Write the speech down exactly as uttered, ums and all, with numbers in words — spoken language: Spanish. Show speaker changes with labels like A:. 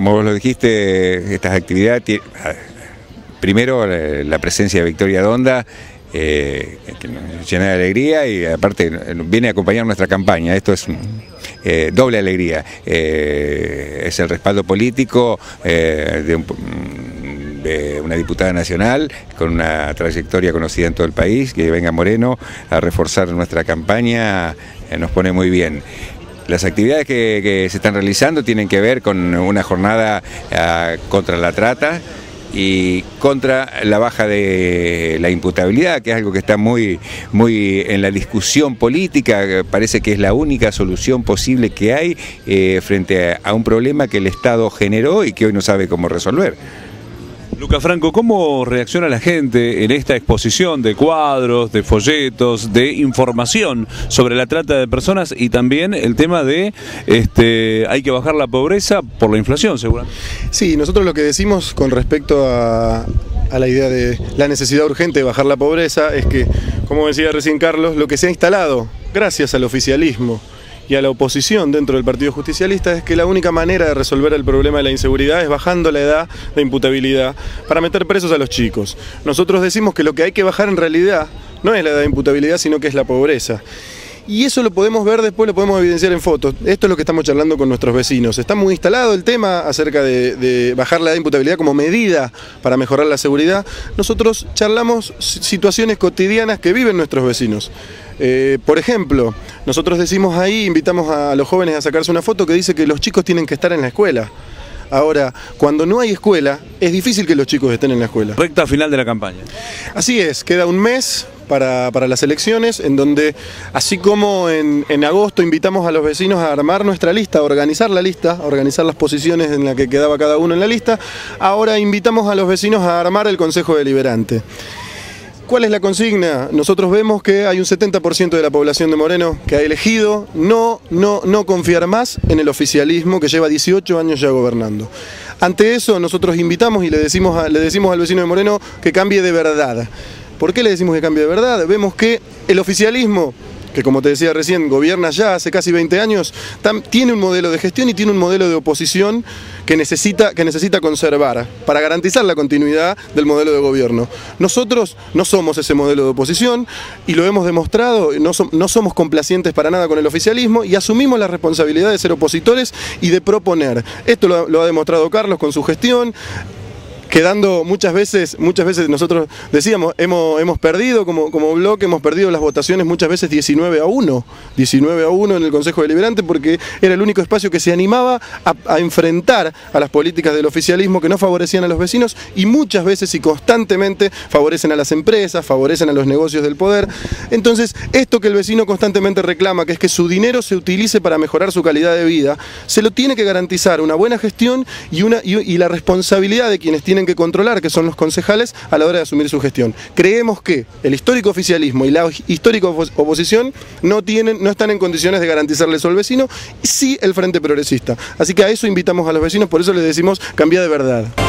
A: como vos lo dijiste, estas actividades, primero la presencia de Victoria Donda, eh, que nos llena de alegría y aparte viene a acompañar nuestra campaña. Esto es eh, doble alegría, eh, es el respaldo político eh, de un... de una diputada nacional con una trayectoria conocida en todo el país, que venga Moreno a reforzar nuestra campaña, eh, nos pone muy bien. Las actividades que, que se están realizando tienen que ver con una jornada eh, contra la trata y contra la baja de la imputabilidad, que es algo que está muy, muy en la discusión política. Parece que es la única solución posible que hay eh, frente a un problema que el Estado generó y que hoy no sabe cómo resolver.
B: Lucas Franco, ¿cómo reacciona la gente en esta exposición de cuadros, de folletos, de información sobre la trata de personas y también el tema de este, hay que bajar la pobreza por la inflación, seguramente?
C: Sí, nosotros lo que decimos con respecto a, a la idea de la necesidad urgente de bajar la pobreza es que, como decía recién Carlos, lo que se ha instalado gracias al oficialismo y a la oposición dentro del Partido Justicialista es que la única manera de resolver el problema de la inseguridad es bajando la edad de imputabilidad para meter presos a los chicos. Nosotros decimos que lo que hay que bajar en realidad no es la edad de imputabilidad, sino que es la pobreza. Y eso lo podemos ver después, lo podemos evidenciar en fotos. Esto es lo que estamos charlando con nuestros vecinos. Está muy instalado el tema acerca de, de bajar la edad de imputabilidad como medida para mejorar la seguridad. Nosotros charlamos situaciones cotidianas que viven nuestros vecinos. Eh, por ejemplo, nosotros decimos ahí, invitamos a los jóvenes a sacarse una foto que dice que los chicos tienen que estar en la escuela. Ahora, cuando no hay escuela, es difícil que los chicos estén en la escuela.
B: Recta final de la campaña.
C: Así es, queda un mes para, para las elecciones, en donde, así como en, en agosto invitamos a los vecinos a armar nuestra lista, a organizar la lista, a organizar las posiciones en las que quedaba cada uno en la lista, ahora invitamos a los vecinos a armar el Consejo Deliberante. ¿Cuál es la consigna? Nosotros vemos que hay un setenta por ciento de la población de Moreno que ha elegido no, no, no confiar más en el oficialismo que lleva dieciocho años ya gobernando. Ante eso nosotros invitamos y le decimos, a, le decimos al vecino de Moreno que cambie de verdad. ¿Por qué le decimos que cambie de verdad? Vemos que el oficialismo, que como te decía recién, gobierna ya hace casi veinte años, tam, tiene un modelo de gestión y tiene un modelo de oposición que necesita, que necesita conservar para garantizar la continuidad del modelo de gobierno. Nosotros no somos ese modelo de oposición y lo hemos demostrado, no, so, no somos complacientes para nada con el oficialismo y asumimos la responsabilidad de ser opositores y de proponer. Esto lo, lo ha demostrado Carlos con su gestión, quedando muchas veces, muchas veces nosotros decíamos, hemos, hemos perdido como, como bloque, hemos perdido las votaciones muchas veces diecinueve a uno en el Consejo Deliberante porque era el único espacio que se animaba a, a enfrentar a las políticas del oficialismo que no favorecían a los vecinos y muchas veces y constantemente favorecen a las empresas, favorecen a los negocios del poder. Entonces, esto que el vecino constantemente reclama, que es que su dinero se utilice para mejorar su calidad de vida, se lo tiene que garantizar una buena gestión y, una, y, y la responsabilidad de quienes tienen que controlar, que son los concejales, a la hora de asumir su gestión. Creemos que el histórico oficialismo y la histórica oposición no, tienen, no están en condiciones de garantizarle eso al vecino, sí el Frente Progresista. Así que a eso invitamos a los vecinos, por eso les decimos cambia de verdad.